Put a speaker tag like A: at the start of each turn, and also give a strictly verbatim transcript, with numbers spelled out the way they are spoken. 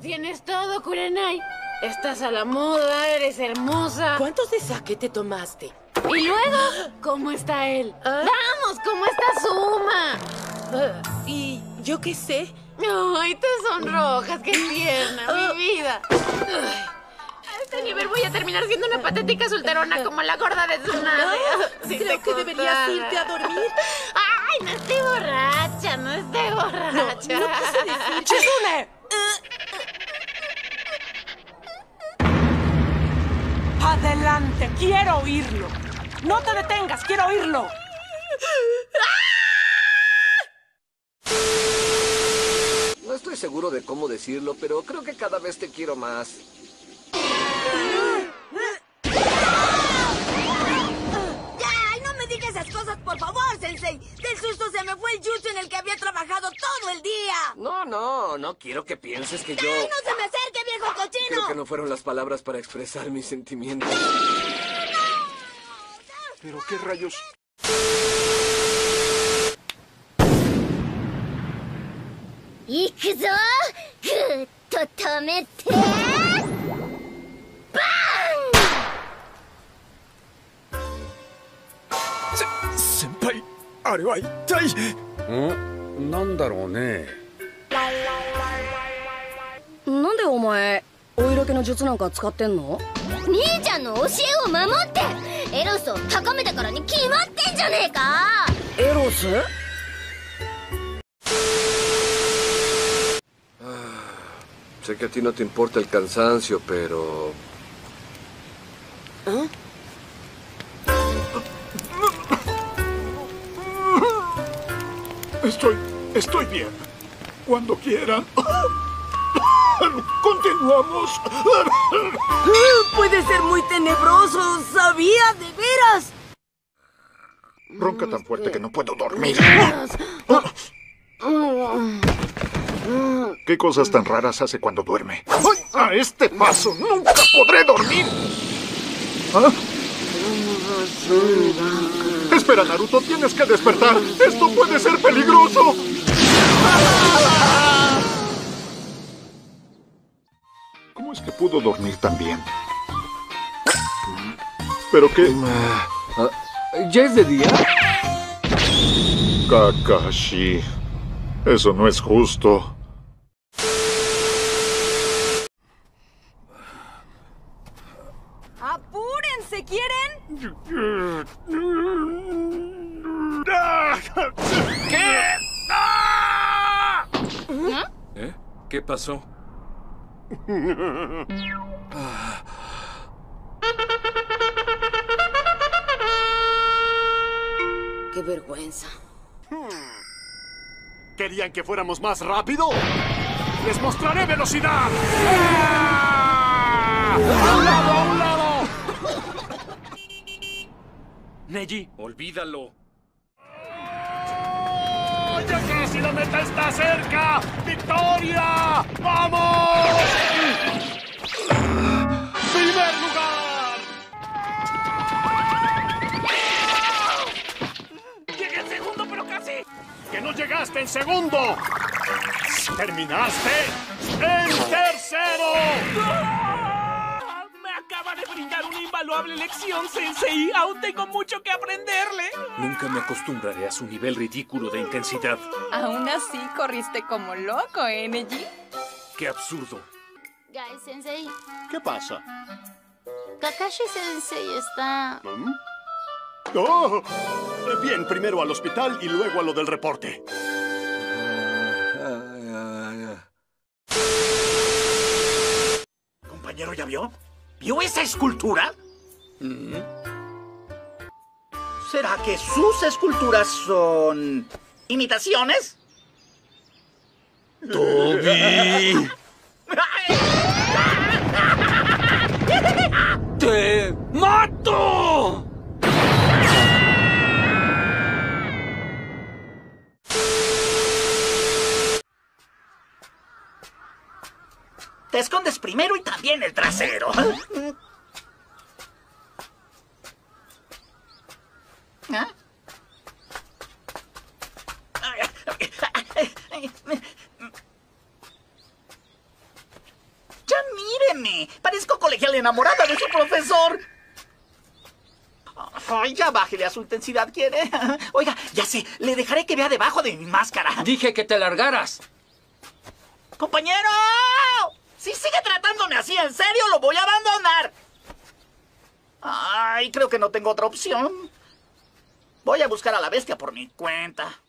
A: tienes todo, Kurenai. Estás a la moda, eres hermosa.
B: ¿Cuántos de sake te tomaste?
A: ¿Y luego? ¿Cómo está él?
B: ¿Ah?
A: ¡Vamos! ¿Cómo está Suma?
B: Uh, ¿Y yo qué sé?
A: Ay, te sonrojas, qué tierna,
B: Uh,
A: mi vida. A este nivel voy a terminar siendo una patética solterona como la gorda de Tsunade.
B: No,
A: Si
B: creo
A: te
B: que deberías
A: contara.
B: irte a dormir.
A: Ay, no estoy borracha, no estoy
B: No,
A: borracha.
B: no quise decir...
C: ¡Chizune! Adelante, quiero oírlo. No te detengas, quiero oírlo.
D: No estoy seguro de cómo decirlo, pero creo que cada vez te quiero más.
E: ¡Ay, no me digas esas cosas, por favor, Sensei! Del susto se me fue el jutsu en el que había trabajado todo el día.
D: No, no, no quiero que pienses que yo...
E: ¡Ay, no se me acerque, viejo cochino!
D: Creo que no fueron las palabras para expresar mis sentimientos.
F: ¿Pero qué rayos?
G: ¡Ikuzo! ¡Guっと止めて！バ
F: せ、先輩、あれは一体。
H: ん？なんだろうね。
I: なんでお前お色気の術なんか使ってんの？
G: ン！兄ちゃんの教えを守ってエロスを高めたからに決まってんじゃねえか！
I: エロス？
D: Sé que a ti no te importa el cansancio, pero...
B: ¿Ah?
F: Estoy... estoy bien. Cuando quieran. Continuamos.
E: Puede ser muy tenebroso, ¿sabía? ¿De veras?
F: Ronca tan fuerte que no puedo dormir. ¿Qué cosas tan raras hace cuando duerme? ¡Ay! A este paso nunca podré dormir. ¿Ah? Espera, Naruto, tienes que despertar. Esto puede ser peligroso. ¿Cómo es que pudo dormir tan bien? ¿Pero qué?
D: Ah, ¿ya es de día?
F: Kakashi, eso no es justo.
E: ¡Apúrense! ¿Quieren?
F: ¿Qué?
H: ¿Eh? ¿Qué pasó?
B: ¡Qué vergüenza!
J: ¿Querían que fuéramos más rápido? ¡Les mostraré velocidad! ¡A un lado, a un lado!
H: Neji, olvídalo.
J: ¡Oh, ¡ya casi la meta está cerca! ¡Victoria! ¡Vamos! ¡Primer lugar!
C: Llegué en segundo, pero casi.
J: ¡Que no llegaste en segundo! ¡Terminaste en tercero!
C: ¡Ah! Me acaba de brindar una invaluable lección, Sensei. Aún tengo mucho que aprenderle.
H: Nunca me acostumbraré a su nivel ridículo de intensidad.
K: Aún así, corriste como loco, ¿eh, Neji?
H: ¡Qué absurdo!
A: Guy Sensei,
J: ¿Qué pasa?
A: Kakashi Sensei está...
J: ¿Mm? ¡Oh! Bien, primero al hospital y luego a lo del reporte.
C: Compañero, ¿ya vio? ¿Vio esa escultura? ¿Será que sus esculturas son imitaciones?
H: ¡Toby! ¡Te mato!
C: Te escondes primero y también el trasero. ¿Ah?
L: míreme. Parezco colegial enamorada de su profesor. Ay, ya bájele a su intensidad, ¿quiere? Oiga, ya sé, le dejaré que vea debajo de mi máscara.
H: Dije que te largaras.
L: ¡Compañero! Si sigue tratándome así, en serio, lo voy a abandonar. Ay, creo que no tengo otra opción. Voy a buscar a la bestia por mi cuenta.